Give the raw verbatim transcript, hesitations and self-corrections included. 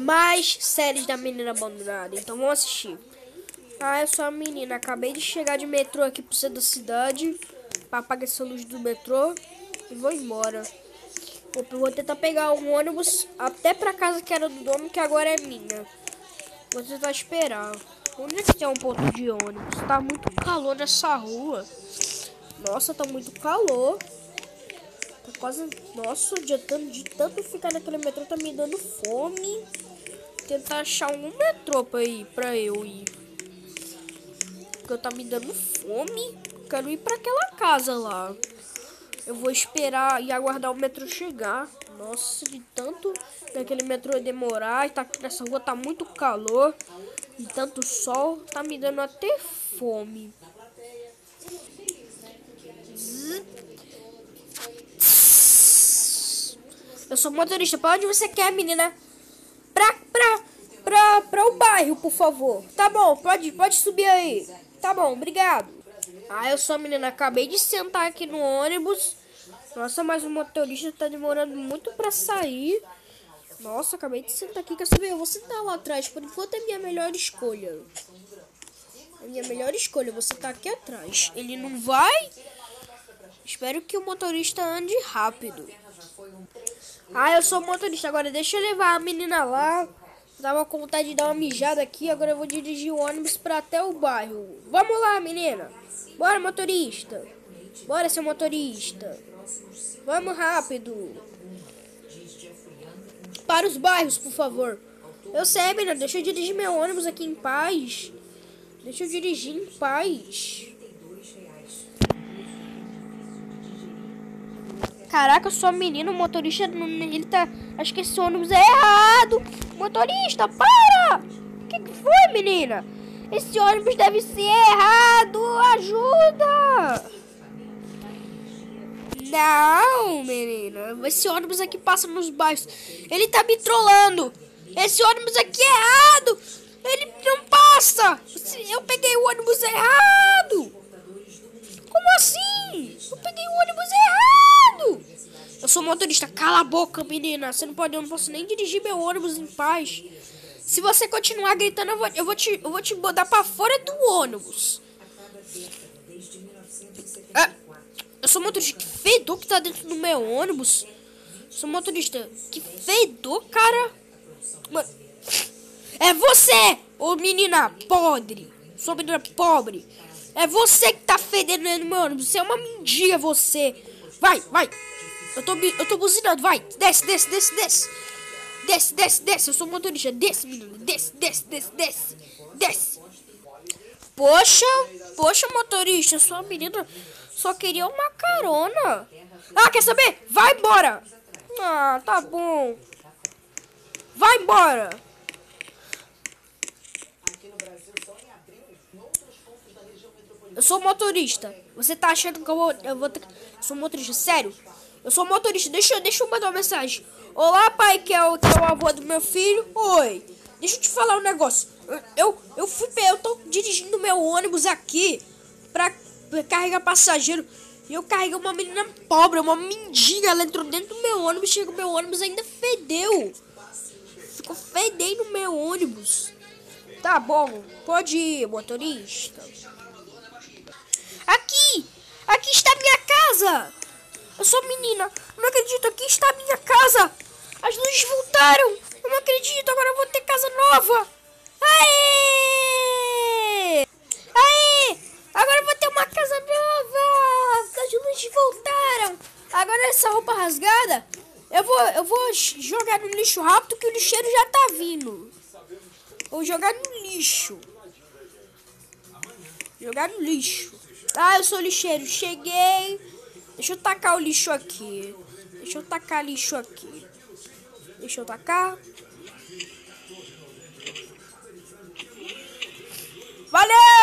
mais séries da Menina Abandonada. Então vamos assistir. Ah, eu sou a menina. Acabei de chegar de metrô aqui pro centro da cidade. Pra apagar essa luz do metrô. E vou embora. Vou, vou tentar pegar um ônibus até pra casa que era do dono, que agora é minha. Vou tentar esperar. Onde é que tem um ponto de ônibus? Tá muito calor nessa rua. Nossa, tá muito calor. Tá quase... Nossa, de tanto, de tanto ficar naquele metrô tá me dando fome. Tentar achar um metrô pra ir, pra eu ir. Porque tá me dando fome. Quero ir pra aquela casa lá. Eu vou esperar e aguardar o metrô chegar. Nossa, de tanto daquele metrô demorar. E tá, nessa rua tá muito calor. E tanto sol. Tá me dando até fome. Eu sou motorista. Pra onde você quer, menina? Pra, pra, pra, pra o bairro, por favor. Tá bom, pode, pode subir aí. Tá bom, obrigado. Ah, eu sou a menina. Acabei de sentar aqui no ônibus. Nossa, mas o motorista tá demorando muito pra sair. Nossa, acabei de sentar aqui. Quer saber? Eu vou sentar lá atrás. Por enquanto é minha melhor escolha. A minha melhor escolha. Eu vou sentar aqui atrás. Ele não vai? Espero que o motorista ande rápido. Ah, eu sou motorista. Agora deixa eu levar a menina lá. Tava com vontade de dar uma mijada aqui. Agora eu vou dirigir o ônibus pra até o bairro. Vamos lá, menina. Bora, motorista. Bora, seu motorista. Vamos rápido. Para os bairros, por favor. Eu sei, menina. Deixa eu dirigir meu ônibus aqui em paz. Deixa eu dirigir em paz. Caraca, eu sou menino, o motorista, ele tá... Acho que esse ônibus é errado. Motorista, para! O que, que foi, menina? Esse ônibus deve ser errado. Ajuda! Não, menina. Esse ônibus aqui passa nos bairros. Ele tá me trollando. Esse ônibus aqui é errado. Ele não passa. Eu peguei o ônibus errado. Como assim? Eu peguei o ônibus errado. Eu sou motorista. Cala a boca, menina. Você não pode, eu não posso nem dirigir meu ônibus em paz. Se você continuar gritando, eu vou, eu vou, te, eu vou te botar pra fora do ônibus. É, eu sou motorista. Que fedor que tá dentro do meu ônibus. Eu sou motorista. Que fedor, cara. Mano, é você, ô menina podre. Sou menina pobre. É você que tá fedendo no meu ônibus. Você é uma mendiga, você. Vai, vai. Eu tô, eu tô buzinando, vai. Desce, desce, desce, desce. Desce, desce, desce. Eu sou motorista. Desce, menino. Desce, desce, desce, desce. Desce. Poxa, poxa, motorista. Sua menina só queria uma carona. Ah, quer saber? Vai embora. Ah, tá bom. Vai embora. Eu sou motorista. Você tá achando que eu vou... Eu vou ter... eu sou motorista, sério? Eu sou motorista. Deixa, deixa eu mandar uma mensagem. Olá, pai, que é, o, que é o avô do meu filho. Oi. Deixa eu te falar um negócio. Eu, eu, eu, fui, eu tô dirigindo meu ônibus aqui pra, pra carregar passageiro. E eu carreguei uma menina pobre, uma mendiga. Ela entrou dentro do meu ônibus. Chega o meu ônibus ainda fedeu. Ficou fedendo no meu ônibus. Tá bom. Pode ir, motorista. Aqui! Aqui está minha casa! Eu sou menina. Não acredito. Aqui está minha casa. As luzes voltaram. Eu não acredito. Agora eu vou ter casa nova. Aê! Aê! Agora eu vou ter uma casa nova. As luzes voltaram. Agora essa roupa rasgada, eu vou, eu vou jogar no lixo rápido que o lixeiro já tá vindo. Vou jogar no lixo. Jogar no lixo. Ah, eu sou lixeiro. Cheguei. Deixa eu tacar o lixo aqui. Deixa eu tacar lixo aqui. Deixa eu tacar. Valeu!